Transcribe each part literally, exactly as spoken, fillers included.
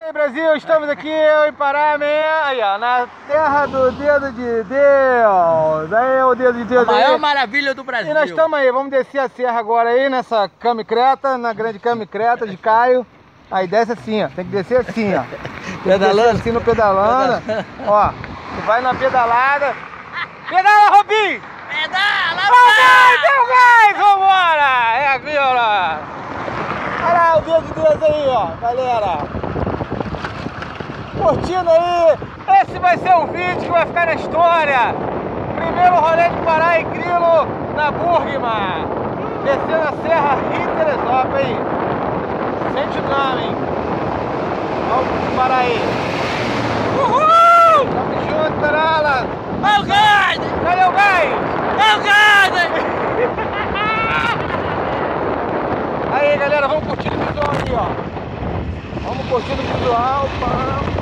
E aí, Brasil, estamos aqui, eu e Pará, aí, ó, na terra do dedo de Deus. Aí é o dedo de Deus. A maior aí. Maravilha do Brasil. E nós estamos aí, vamos descer a serra agora aí, nessa camicreta, na grande camicreta de Caio. Aí desce assim, ó, tem que descer assim, ó. Pedalando? Assim no pedalando. Ó, tu vai na pedalada. Pedala, Robinho! Pedala, Robinho, deu gás, vambora! É aqui, ó lá. Olha lá o dedo de Deus aí, ó, galera. Curtindo aí, esse vai ser um vídeo que vai ficar na história. Primeiro rolê de Pará e Grilo na Burgma. Descendo a serra Rio Teresópolis aí. Sente o drama, hein? Vamos parar aí. Uhul! Tamo junto, Tarala. É o gás! Cadê o gás? É o gás! Aí, galera, vamos curtir o visual aí, ó. Vamos curtir o visual, pá.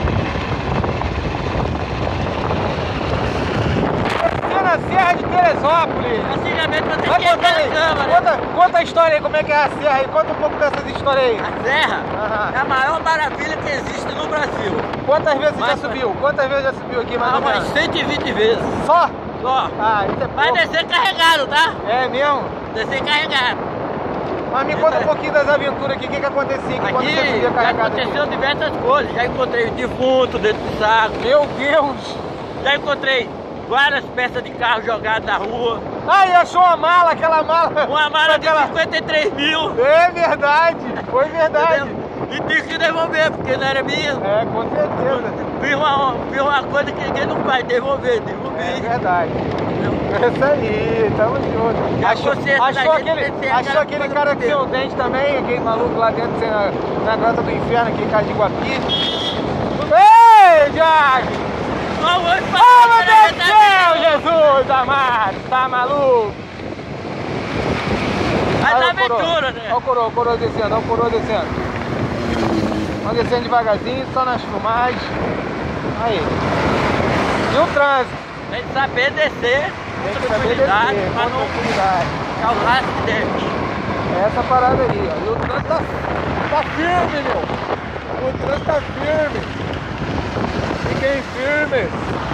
Na Serra de Teresópolis. Antigamente você Vai tinha contar aí. aquela cama, né? Conta, conta a história aí, como é que é a serra aí. Conta um pouco dessas histórias aí. A serra Aham. é a maior maravilha que existe no Brasil. Quantas vezes Mas- já subiu? Quantas vezes já subiu aqui, mais Ah, ou umas menos? cento e vinte vezes. Só? Só. Ah, isso é Vai pouco. descer carregado, tá? É mesmo? Descer carregado. Mas me conta um pouquinho das aventuras aqui, o que que acontecia aqui quando você Aqui subia já carregado aqui? aconteceu diversas coisas. Já encontrei defunto dentro do saco. Meu Deus! Já encontrei várias peças de carro jogadas na rua. Ah, e achou uma mala, aquela mala. Uma mala de aquela... cinquenta e três mil. É verdade, foi verdade. Entendeu? E tive que devolver, porque não era minha. É, com certeza. Fiz uma, fiz uma coisa que ninguém não faz, devolver, devolvi. É verdade. Entendeu? É isso aí, tamo junto. Já Achou, consciência achou da gente aquele, tem aquela achou aquele coisa cara do que tinha o tempo. dente também, aquele maluco lá dentro, assim, na, na grota do inferno, aqui em casa de Guapi. Ei, Jack! Não, hoje Oh, meu Deus do céu, Jesus amado, tá maluco? Mas Olha da o coroa. aventura, né? Olha o coroa, o coroa descendo, olha o coroa descendo. Vamos descendo devagarzinho, só nas filmagens. Aí. E o trânsito? Tem que saber descer Tem com que saber tranquilidade, descer, pra com não tranquilidade. causar acidente. É essa parada aí, ó. E o trânsito tá, tá firme, meu. O trânsito tá firme. Fiquem firmes.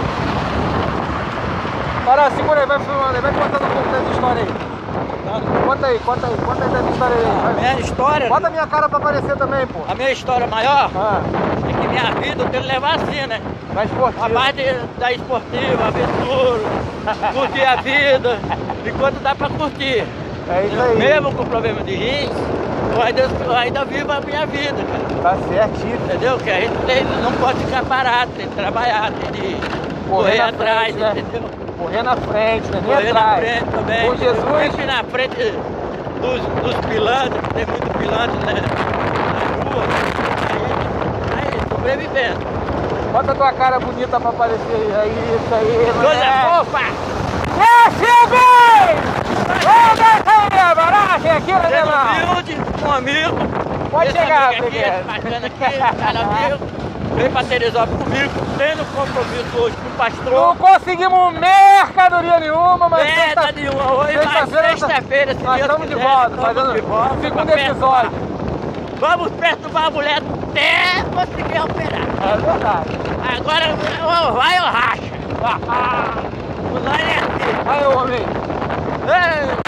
Para, segura aí, vai filmando aí, vai contando um pouco dessa história aí. Conta aí, conta aí, conta aí dessa história aí. A Vai. minha história, Bota a minha cara pra aparecer também, pô. a minha história maior Ah, é que minha vida eu tenho que levar assim, né? vai esportivo. A parte da esportiva, aventura, curtir a vida, enquanto dá pra curtir. É isso aí. Mesmo com problema de rins, eu ainda, eu ainda vivo a minha vida, cara. Tá certinho. Entendeu? Que a gente tem, não pode ficar parado, tem que trabalhar, tem que Correr correr, na atrás, frente, né? entendeu? Correr na frente, né? Nem Correr na atrás. frente também. Com Jesus. Sempre na frente dos, dos pilantras, que tem muito pilantra, né? Na rua. Aí, aí, sobrevivendo. Bota a tua cara bonita pra aparecer aí. Aí, isso aí, Coisa moleque. fofa! Desce, bem! Vamos descer aí, baragem aqui, né, Sendo irmão? humilde, um amigo. Pode Esse chegar, amigo aqui, Briguete. esse bacana aqui, cara amigo. Veio pra Teresópolis comigo, tendo compromisso hoje com o Não pastor. conseguimos mercadoria nenhuma, mas Merda sexta- nenhuma hoje, mas sexta-feira sexta-feira, se nós Deus estamos de quiser, volta, estamos fazendo de volta, segundo vamos perturbar. episódio. Vamos perturbar a mulher até conseguir operar. É verdade. Agora ou vai ou racha. O nós é assim. Aí, homem. Ei.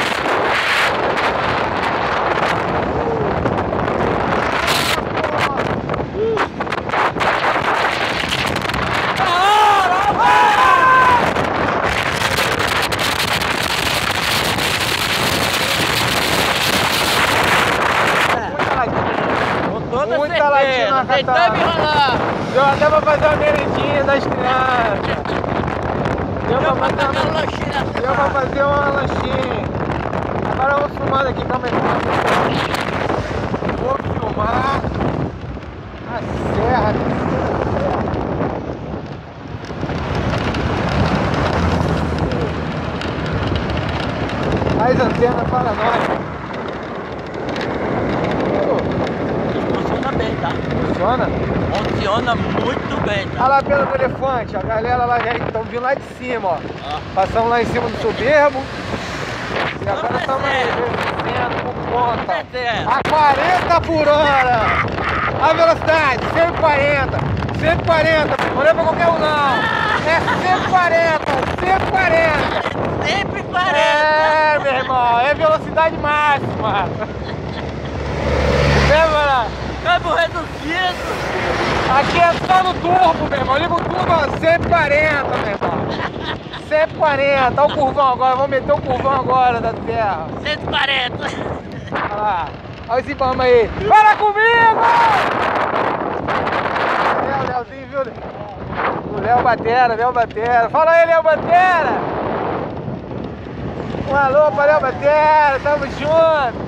Muita latinha. Com toda Muita latinha certeza, na tentando catarra. me enrolar. Deu até pra fazer uma merendinha das crianças. Deu pra Eu vou fazer tacar uma... um lanchinho na Deu pra fazer uma lanchinha. Agora vamos filmando aqui, calma aí. Vou filmar a serra, descendo a serra. Mais antena para nós. Funciona bem, tá? Funciona? Funciona muito bem, Olha tá? lá pelo elefante, a galera lá já estão vindo lá de cima, ó. Passamos lá em cima do soberbo. E agora Vamos estamos aí, descer. descendo por conta. Descendo. A quarenta por hora! A velocidade, cento e quarenta. cento e quarenta, não é pra qualquer um não. É cento e quarenta, cento e quarenta. Sempre quarenta. É, meu irmão, é velocidade máxima. É, mano. Câmbio reduzido. Aqui é só no turbo, meu irmão. Liga o turbo, ó, cento e quarenta, meu irmão. cento e quarenta, olha o curvão agora, vamos meter o curvão agora da terra. cento e quarenta. Olha lá, olha esse bamba aí. Para comigo! Léo, Léozinho, viu? O Léo Batera, Léo Batera. Fala aí, Léo Batera! Um alô pra Léo Batera, tamo junto!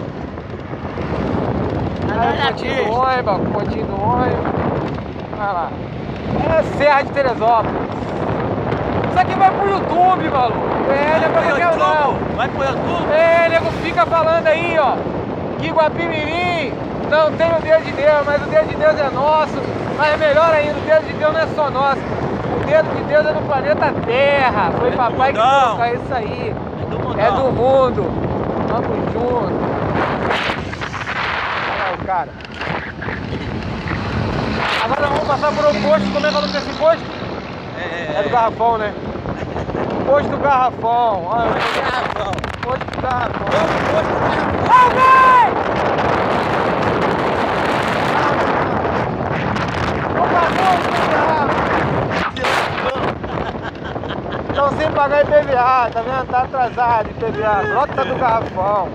Aí, pontinho do ônibus, pontinho do ônibus. Olha lá. É Serra de Teresópolis. Isso aqui vai pro YouTube, maluco. É, não é pra qualquer não. Vai pro YouTube? É, nego fica falando aí, ó, que Guapimirim não tem o dedo de Deus, mas o dedo de Deus é nosso. Mas é melhor ainda, o dedo de Deus não é só nosso. O dedo de Deus é no planeta Terra. Foi papai que colocou isso aí. É do mundo. Vamos junto. Olha lá o cara. Agora nós vamos passar por um posto. Como é que é o nome desse posto? É, é do Garrafão, né? Posto do Garrafão. Olha, Garrafão. Posto do Garrafão. Posto do Garrafão. Alguém! Estão sem pagar I P V A, tá vendo? Tá atrasado I P V A. Rota do Garrafão.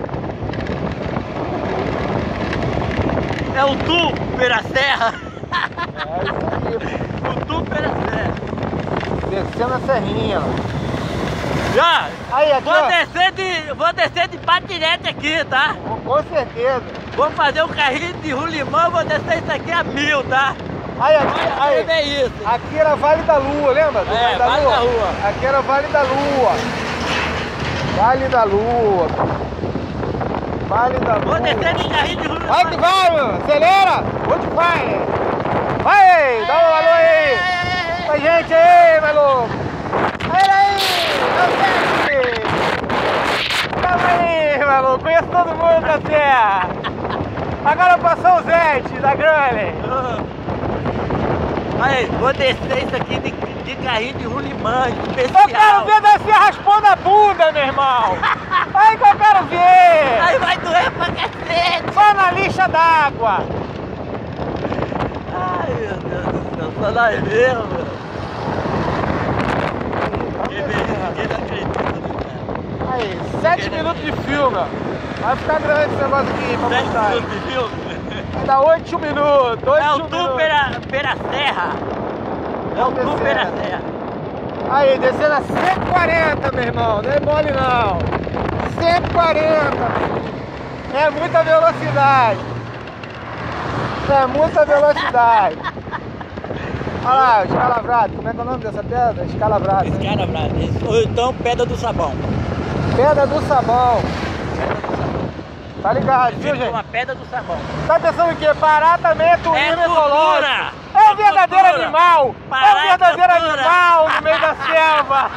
É o Tu pela serra. É isso aí. O Tu pela serra. Descendo a serrinha. Já! Aí, aqui, vou, ó. descer de, vou descer de patinete aqui, tá? Com certeza. Vou fazer um carrinho de rolimã, vou descer isso aqui a mil, tá? Aí, aqui, aí. É isso. Aqui era Vale da Lua, lembra? Do É, Vale da Vale Lua? da Lua. Aqui era Vale da Lua. Vale da Lua. Vale da Lua. Vou descer de carrinho de rolimã. Vai que vai, meu. Acelera. Onde vai? Vai, dá um alô aí. Pra gente aí, maluco. Aí, aí. Calma aí, maluco. Conheço todo mundo da terra. Agora passou o Zete da Grande. Aí, vou descer isso aqui de, de carrinho de rolimã especial. Eu quero ver descer raspando a bunda, meu irmão. Aí que eu quero ver. Aí vai doer pra cacete. Só na lixa d'água. Ai, meu Deus do céu, só nós mesmo. Quem não acredita no cara. Aí, sete minutos de filme, ó. Vai ficar grande esse negócio aqui pra Sete mostrar. minutos de filme? Vai dar oito minutos, oito É o minutos. Tu pela, pela serra. É o Tu pela serra. Aí, descendo a cento e quarenta, meu irmão. Não é mole não. cento e quarenta. É muita velocidade. É muita velocidade. Olha lá, escalavrado. Como é que é o nome dessa pedra? Escalavrado. Né? Escalavrado. Ou então Pedra do Sabão. Pedra do Sabão. Tá ligado, viu, gente? Uma Pedra do Sabão. Tá pensando o quê? Pará também é turismo É ecológico. É um verdadeiro cultura. animal. Pará é um verdadeiro é cultura. animal no meio da selva.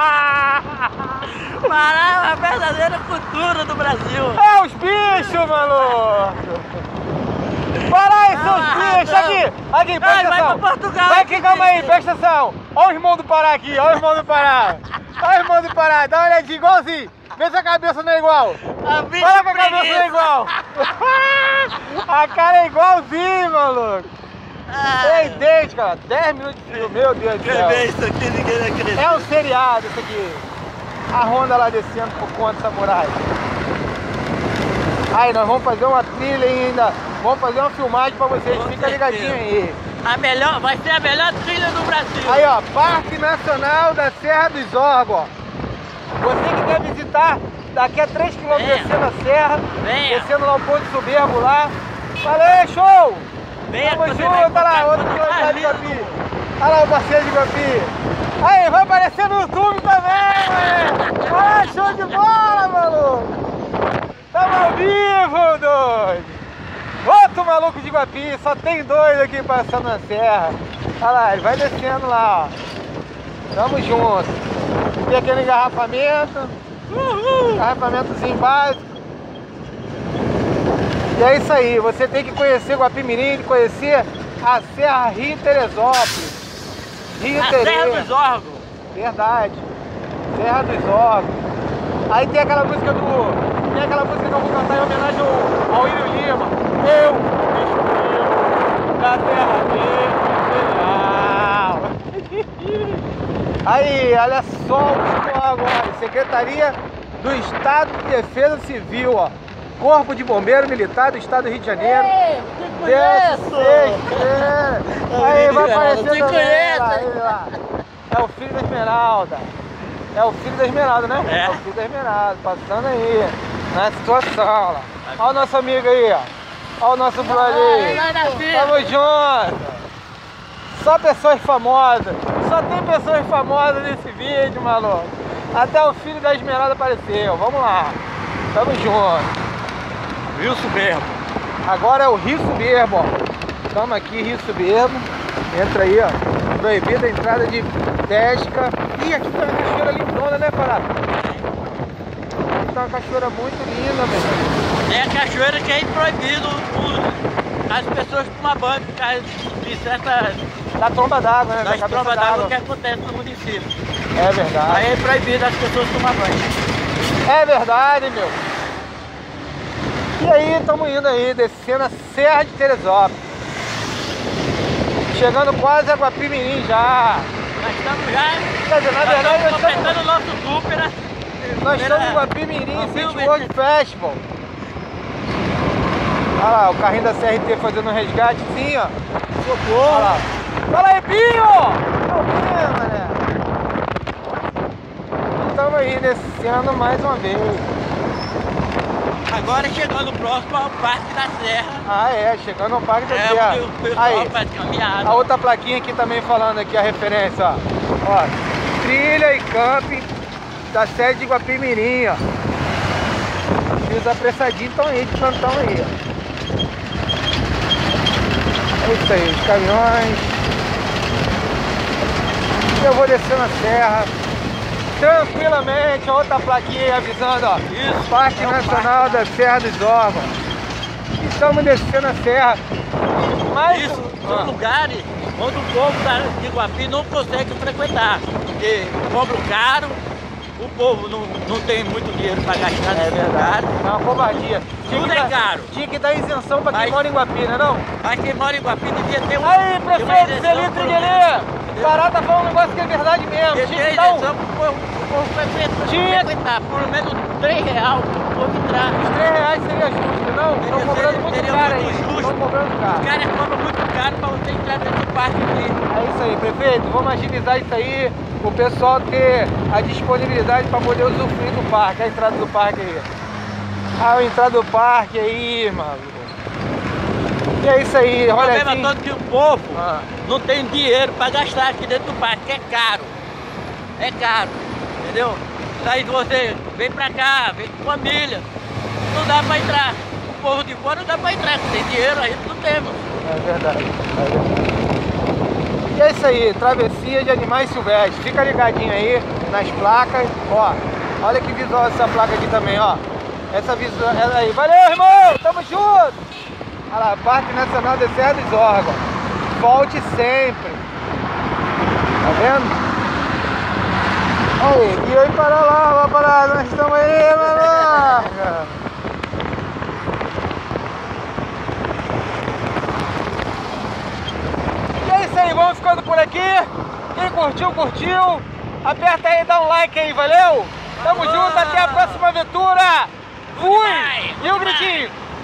Pará é uma verdadeira cultura do Brasil. É os bichos, maluco. Pará aí, seus Ah, bichos. não. Aqui, aqui, presta Ai, vai atenção. pra Portugal, Vai aqui, aqui, calma aí, bicho. presta atenção. Olha o irmão do Pará aqui, olha o irmão do Pará. Olha o irmão do Pará, dá uma olhadinha, igualzinho. Vê se a cabeça não é igual. A bicha Olha que a cabeça preguiça. não é igual. A cara é igualzinho, maluco. É Ai, idêntico, cara. dez minutos de filme, meu Deus do quer céu. ver isso aqui, ninguém acredita. É um seriado isso aqui. A Honda lá descendo por conta do samurai. Aí, nós vamos fazer uma trilha ainda. Vamos fazer uma filmagem pra vocês. Com Fica ligadinho certeza. aí. A melhor, vai ser a melhor trilha do Brasil. Aí, ó, Parque Nacional da Serra dos Órgãos. Você que quer visitar, daqui a três quilômetros Venha. descendo a serra, Venha. descendo lá o Ponto Soberbo lá. Valeu, show! Venha Tamo que você junto, vai olha lá, encontrar outro coisa piloto lá mais de linda Guapi. do mundo. Olha lá o parceiro de Guapi. Aí, vai aparecer no YouTube também, mano! Ah, show de bola, maluco! Tamo ao vivo, doido! Outro maluco de Guapi, só tem dois aqui passando na serra. Olha lá, ele vai descendo lá, ó. Tamo junto. Tem aquele engarrafamento. Uhul. Engarrafamentozinho básico. E é isso aí, você tem que conhecer Guapimirim, conhecer a Serra Rio Teresópolis. Rio A Tereza. Serra dos Órgãos. Verdade. Serra dos Órgãos. Aí tem aquela música do... Tem aquela música que eu vou cantar em homenagem ao, ao Írio Lima. Eu, bicho da Terra Mineral. Aí, olha só o que estou agora. Secretaria do Estado de Defesa Civil, ó. Corpo de Bombeiro Militar do Estado do Rio de Janeiro. Ei, te conheço! É. Aí vai aparecer te também, conheço! lá, aí, lá. É o filho da Esmeralda. É o filho da Esmeralda, né? É. É o filho da Esmeralda, passando aí na situação lá. Olha o nosso amigo aí, ó. Olha o nosso brother aí. Tamo junto. Só pessoas famosas. Só tem pessoas famosas nesse vídeo, maluco. Até o filho da Esmeralda apareceu. Vamos lá. Tamo junto. Rio Soberbo. Agora é o Rio Soberbo, ó. Estamos aqui, Rio Soberbo. Entra aí, ó. Proibida a entrada de pesca. Ih, aqui tá uma cachoeira lindona, né, Pará? Aqui tá uma cachoeira muito linda, meu. É a cachoeira que é proibido o- as pessoas tomar banho por causa de certas Da tromba d'água, né? Da das cabeça provas d'água d'água. que acontece no município. É verdade. Aí é proibido as pessoas tomar banho. É verdade, meu. E aí, estamos indo aí, descendo a Serra de Teresópolis. Chegando quase a Guapimirim já. Nós estamos já Quer dizer, na nós verdade, estamos nós estamos, completando o nosso super. né? nós estamos em Primeira- Guapimirim City Guapimirim. World Festival. Olha lá, o carrinho da C R T fazendo um resgatezinho, ó. Socorro! Olha lá. Fala aí, Pinho! Calma, mané. Estamos aí descendo mais uma vez. Agora chegando próximo ao Parque da Serra. Ah, é, chegando ao Parque da É, Serra. onde o pessoal Aí, faz caminhada. a outra plaquinha aqui também falando aqui a referência, ó. Ó, trilha e camping da sede de Guapimirim, ó. E os apressadinhos estão aí de plantão aí, ó. É isso aí, os caminhões. Eu vou descendo a serra tranquilamente, a outra plaquinha aí avisando, ó. Isso, Parque é o Nacional da Serra dos Órgãos. Estamos descendo a serra. Mais Isso, um- são Ah. lugares onde o povo da de Guapi não consegue frequentar, porque cobram caro, o povo não, não tem muito dinheiro para gastar É nesse lugar. verdade, é uma covardia. Tinha Tudo que é dar- caro. Tinha que dar isenção pra quem Mas- mora em Guapi, né não? Mas quem mora em Guapi devia ter um, Aí, ter uma prefeito isenção Celito por Triguelê, o Pará tá falando um negócio que é verdade mesmo. Devia Tinha ter que dar um... isenção pro povo, pro povo frequentar, Tinha- frequentar, por menos três reais pro povo entrar. três reais seria justo, não? Estão Seria- cobrando muito seria caro muito aí. justo. Estão cobrando Os caro. caras cobram muito caro para você entrar dentro do parque aqui. É isso aí, prefeito. Vamos agilizar isso aí, o pessoal ter a disponibilidade para poder usufruir do parque, a entrada do parque aí. Ah, a entrada do parque aí, mano. E é isso aí, O olha problema assim. todo é que o povo Ah. não tem dinheiro para gastar aqui dentro do parque, é caro. É caro, entendeu? Daí você vem pra cá, vem com família, não dá para entrar. O povo de fora não dá para entrar, tem dinheiro, a gente não temos. É verdade, é verdade. E é isso aí, travessia de animais silvestres. Fica ligadinho aí nas placas, ó. Olha que visual essa placa aqui também, ó. Essa visual, ela aí. Valeu, irmão! Tamo junto! Olha lá, Parque Nacional da Serra dos Órgãos. Volte sempre. Tá vendo? Aí, e aí para lá, lá para lá, nós estamos aí, mano! E é isso aí, vamos ficando por aqui. Quem curtiu, curtiu. Aperta aí, dá um like aí, valeu? Tamo Alô! junto, até a próxima aventura. Fui! Goodbye, E o goodbye. gritinho?